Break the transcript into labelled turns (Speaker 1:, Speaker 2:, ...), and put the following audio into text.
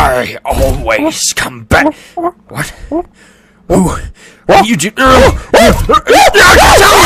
Speaker 1: I always come back. What? Who? What you do?